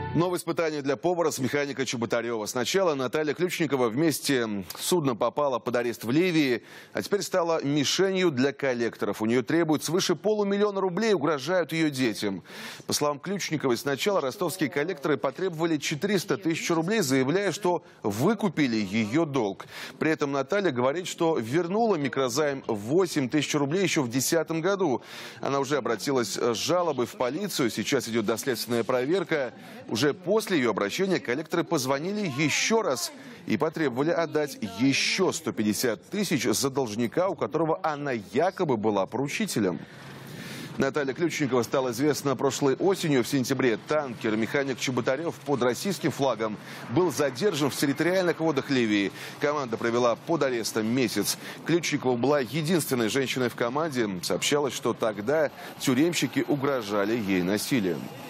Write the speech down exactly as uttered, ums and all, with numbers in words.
Новое испытание для повара с механика Чеботарева. Сначала Наталья Ключникова вместе с судном попала под арест в Ливии, а теперь стала мишенью для коллекторов. У нее требуют свыше полумиллиона рублей, угрожают ее детям. По словам Ключниковой, сначала ростовские коллекторы потребовали четыреста тысяч рублей, заявляя, что выкупили ее долг. При этом Наталья говорит, что вернула микрозайм восемь тысяч рублей еще в две тысячи десятом году. Она уже обратилась с жалобой в полицию, сейчас идет доследственная проверка. Уже после ее обращения коллекторы позвонили еще раз и потребовали отдать еще сто пятьдесят тысяч за должника, у которого она якобы была поручителем. Наталья Ключникова стала известна прошлой осенью. В сентябре танкер «Механик Чеботарев» под российским флагом был задержан в территориальных водах Ливии. Команда провела под арестом месяц. Ключникова была единственной женщиной в команде. Сообщалось, что тогда тюремщики угрожали ей насилием.